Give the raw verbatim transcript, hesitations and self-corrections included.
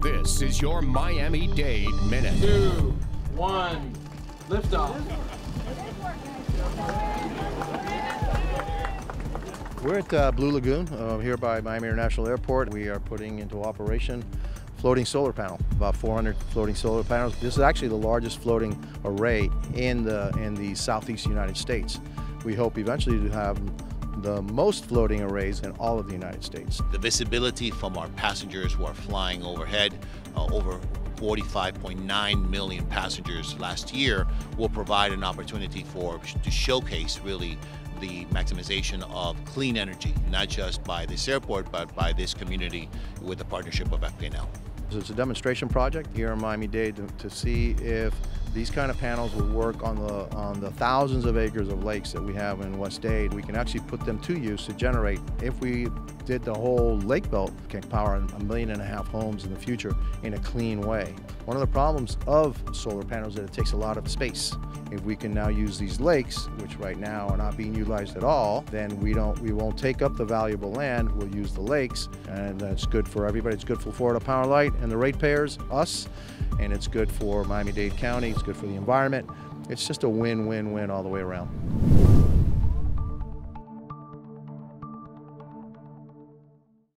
This is your Miami-Dade Minute. Two, one, lift off. We're at uh, Blue Lagoon uh, here by Miami International Airport. We are putting into operation floating solar panel, about four hundred floating solar panels. This is actually the largest floating array in the, in the southeast United States. We hope eventually to have the most floating arrays in all of the United States. The visibility from our passengers who are flying overhead, uh, over forty-five point nine million passengers last year, will provide an opportunity for to showcase really the maximization of clean energy, not just by this airport, but by this community with the partnership of F P and L. It's a demonstration project here in Miami-Dade to, to see if these kind of panels will work on the on the thousands of acres of lakes that we have in West Dade. We can actually put them to use to generate. If we did the whole lake belt, we can power a million and a half homes in the future in a clean way. One of the problems of solar panels is that it takes a lot of space. If we can now use these lakes, which right now are not being utilized at all, then we don't we won't take up the valuable land. We'll use the lakes, and that's good for everybody. It's good for Florida Power Light and the ratepayers, us, and it's good for Miami-Dade County. It's good for the environment. It's just a win-win-win all the way around.